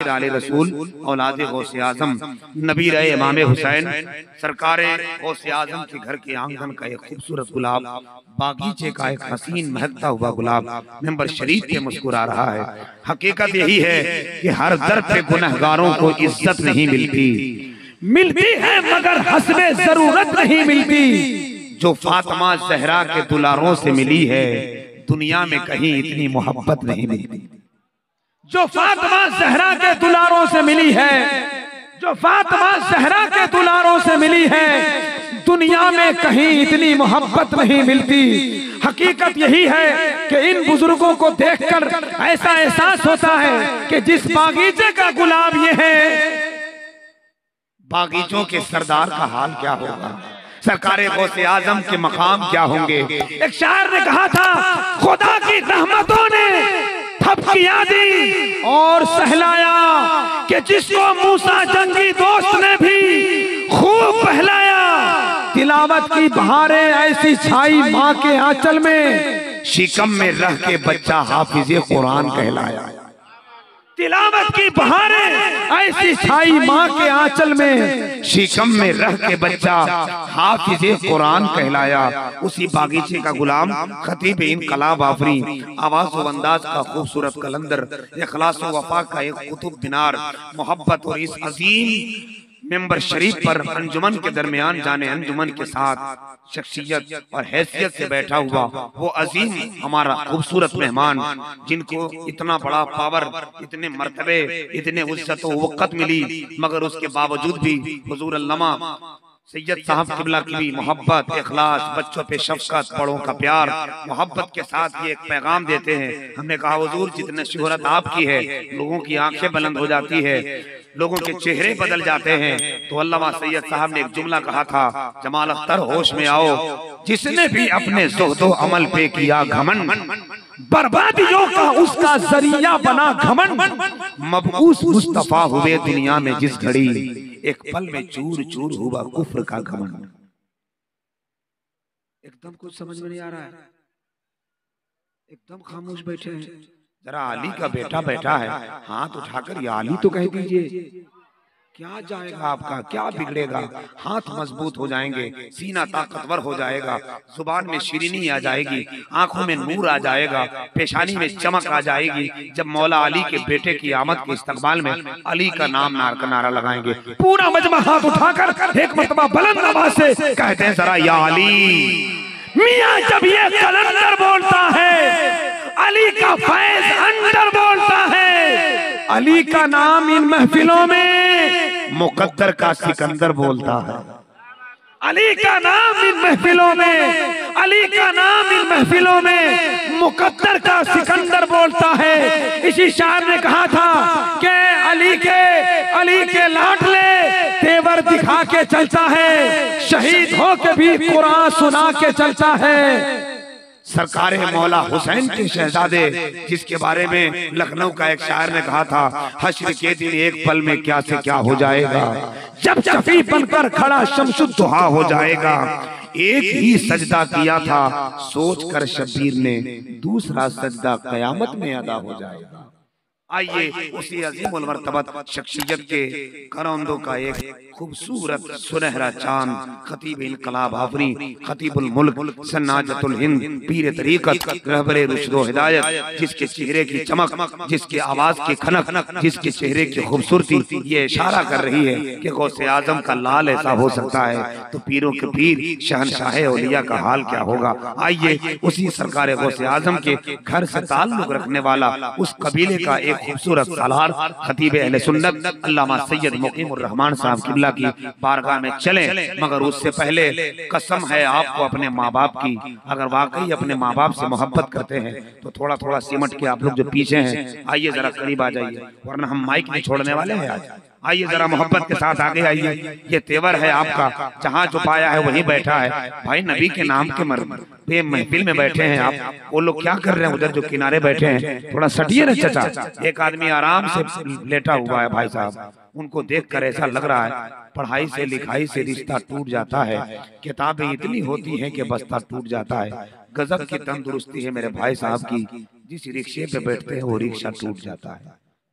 आशिर आले रसूल औलाद गौसे आजम नबी रहे इमाम हुसैन सरकार गौसे आजम के घर के आंगन का एक खूबसूरत गुलाब, बागीचे का एक हसीन महकता हुआ गुलाब मेंबर शरीफ पे मुस्कुरा रहा है। हकीकत यही है कि हर दर पे गुनहगारों को इज्जत नहीं मिलती, मिलती है मगर हस्बे जरूरत नहीं मिलती। जो फातिमा ज़हरा के दुलारों से मिली है, दुनिया में कहीं इतनी मोहब्बत नहीं मिलती। जो फातिमा ज़हरा के दुलारों से मिली है, जो फातिमा ज़हरा के दुलारों से मिली है, दुनिया में कहीं इतनी मोहब्बत नहीं मिलती। हकीकत यही है कि इन बुजुर्गों को देखकर ऐसा एहसास होता है कि जिस बागीचे का गुलाब ये है, बागीचों के सरदार का हाल क्या होगा, सरकारे गौसे आजम के मकाम क्या होंगे। एक शायर ने कहा था, खुदा की रहमतों ने थपकियां दी और सहलाया कि जिसको मूसा जंगी दोस्त ने भी खूब बहलाया। तिलावत की बहारें ऐसी छाई माँ के आंचल में, शिकम में रह के बच्चा हाफिज़े कुरान कहलाया। तिलावत की बहारें ऐसी छाई माँ के आंचल में, शिकम में रह के बच्चा हाफिज़े कुरान कहलाया। उसी बागीचे का गुलाम खतीब इनकलाब आफरी, आवाज़ व अंदाज का खूबसूरत कलंदर, इखलास व वफा का एक कुतुब मीनार, मोहब्बत और इस अजीम मेंबर शरीफ पर अंजुमन के दरमियान जाने अंजुमन के साथ शख्सियत और हैसियत से बैठा हुआ वो अजीम हमारा खूबसूरत मेहमान, जिनको इतना बड़ा पावर, इतने मर्तबे, इतने इज्जत व वक़्त मिली, मगर उसके बावजूद भी हुजूर अल्लामा सैयद साहब किबला की भी मोहब्बत, इखलास, बच्चों पे शफकत, बड़ों का प्यार, मोहब्बत के साथ ये एक पैगाम देते हैं। हमने कहा हुजूर जितने शोहरत आपकी है, लोगों की आंखें बुलंद हो जाती है, लोगों के चेहरे बदल जाते हैं। तो अल्लामा सैयद साहब ने एक जुमला कहा था, जमाल अख्तर होश में आओ, जिसने भी अपने ज़ुहदो अमल पे किया घमंड, बर्बादियों का उसका जरिया बना घमंड। मबऊस मुस्तफा हुए दुनिया में जिस घड़ी, एक पल में चूर चूर हुआ कुफ्र का घमंड। एकदम कुछ समझ में नहीं आ रहा है, एकदम खामोश बैठे हैं। जरा अली का बेटा बैठा है, हाथ उठाकर या अली तो कह दीजिए। क्या जाएगा आपका, क्या बिगड़ेगा? हाथ मजबूत हो जाएंगे, सीना ताकतवर हो जाएगा, जुबान में शीरीनी आ जाएगी, आंखों में नूर आ जाएगा, पेशानी में चमक आ जाएगी। जब मौला अली के बेटे की आमद के इस्तकबाल में अली का नाम नारा लगाएंगे, पूरा मजमा हाथ उठाकर एक मर्तबा बुलंद आवाज से कहते हैं, जरा या अली। मियां जब ये कलंदर बोलता है, अली का फैज अंदर बोलता है, अली का नाम इन महफिलों में मुकद्दर का सिकंदर बोलता है। अली का नाम इन महफिलों में, अली का नाम इन महफिलों में मुकद्दर का सिकंदर बोलता है। इसी शायर ने कहा था कि अली के लाडले तेवर दिखा के चलता है, शहीद हो के भी कुरान सुना के चलता है। सरकारे मौला हुसैन के शहजादे, जिसके बारे में लखनऊ का एक शायर ने कहा था, हश्र के दिन एक पल में क्या से क्या हो जाएगा, जब शफी बनकर खड़ा शमसुद्दुहा हो जाएगा। एक ही सजदा किया था सोच कर शब्बीर ने, दूसरा सजदा कयामत में अदा हो जाएगा। आइए उसी अजीमुल मर्तबत शख्सियत के करौंदों का एक खूबसूरत सुनहरा चांद, खतीब इनकलाब आफरी, खतीबुल मुल्क, सन्नाजतुल हिंद, पीर तरीकत, रहबरे रुश्द व हिदायत, जिसके चेहरे की चमक, जिसके आवाज की खनक, जिसके चेहरे की खूबसूरती ये इशारा कर रही है कि गौसे आजम का लाल ऐसा हो सकता है तो पीरों के पीर शहनशाह औलिया का हाल क्या होगा। आइए उसी सरकार गौसे आजम के घर से ताल्लुक रखने वाला उस कबीले का एक खूबसूरत सालार खतीब अहले सुन्नत अल्लामा सैयद मुकीमुर रहमान साहब किबला की बारगाह में चले। मगर उससे पहले कसम है आपको अपने माँ बाप की, अगर वाकई अपने माँ बाप से मोहब्बत करते हैं तो थोड़ा थोड़ा सिमट के आप लोग जो पीछे हैं आइए जरा करीब आ जाइए, वरना हम माइक नहीं छोड़ने वाले हैं आज। आइए जरा मोहब्बत के साथ आगे आइए, ये तेवर है आपका, जहाँ जो पाया है वहीं बैठा है। भाई नबी के नाम के पे महफिल में बैठे हैं आप, वो लोग क्या कर रहे हैं उधर जो किनारे बैठे हैं, थोड़ा सटिए ना चाचा। एक आदमी आराम से लेटा हुआ है भाई साहब, उनको देखकर ऐसा लग रहा है पढ़ाई से लिखाई से रिश्ता टूट जाता है, किताबें इतनी होती हैं कि बस्ता टूट जाता है। गजब की तंदुरुस्ती है मेरे भाई साहब की, जिस रिक्शे पे बैठते हैं वो रिक्शा टूट जाता है।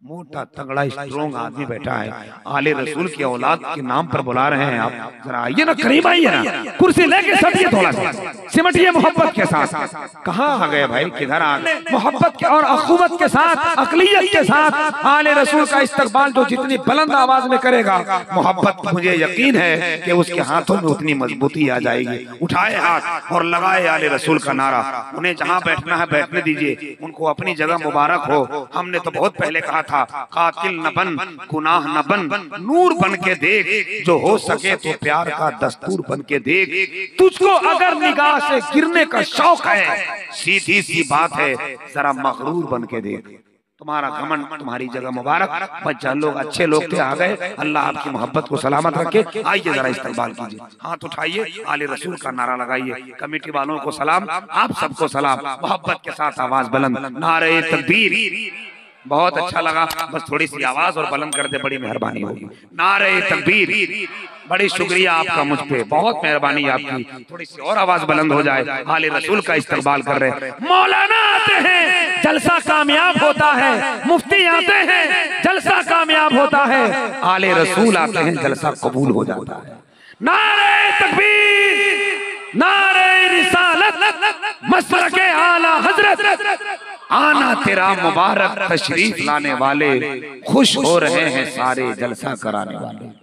मोटा तगड़ा स्ट्रॉन्ग आदमी बैठा है, आले रसूल की औलाद के नाम पर बुला रहे हैं आप, जरा आइए ना, करीब आइए ना, कुर्सी लेके सटिए, थोड़ा सा सिमटिए मोहब्बत के साथ। कहाँ आ गए भाई, किधर आ गए? मोहब्बत के और अखुवत के साथ, अकलियत के साथ आले रसूल का इस्तकबाल जो जितनी बुलंद आवाज में करेगा, मोहब्बत मुझे यकीन है कि उसके हाथों में उतनी मजबूती आ जाएगी। उठाए हाथ और लगाए आले रसूल का नारा। उन्हें जहाँ बैठना है बैठने दीजिए, उनको अपनी जगह मुबारक हो। हमने तो बहुत पहले कहा था, कातिल न बन, गुनाह न बन, नूर बन के देख, जो हो सके तो प्यार का दस्तूर बन के देख। तुझको अगर निगाह से गिरने का शौक है, सीधी सी बात है, जरा मगरूर बन के देख। तुम्हारा घमंड, तुम्हारी जगह मुबारक। बच्चा लोग अच्छे लोग थे, आ गए। अल्लाह आपकी मोहब्बत को सलामत रखे। आइए जरा इस्तकबाल कीजिए, हाथ उठाइए, आले रसूल का नारा लगाइए। कमेटी वालों को सलाम, आप सबको सलाम। मोहब्बत के साथ आवाज बुलंद, नारे तकबीर। बहुत अच्छा लगा, बस थोड़ी सी आवाज और बुलंद कर दे, बड़ी मेहरबानी होगी। नारे तकबीर। बड़ी शुक्रिया आपका मुझ पे, बहुत मेहरबानी आपकी। थोड़ी सी और आवाज बुलंद हो जाए। आले रसूल का इस्तकबाल कर रहे। मौलाना आते हैं, जलसा कामयाब होता है। मुफ्ती आते हैं, जलसा कामयाब होता है। आले रसूल आते हैं, जलसा कबूल हो जाता है। नारे तकबीर, नारे रिसालत, मसलके आला हजरत। आना तेरा मुबारक, तशरीफ लाने वाले, खुश हो रहे हैं सारे जलसा कराने वाले।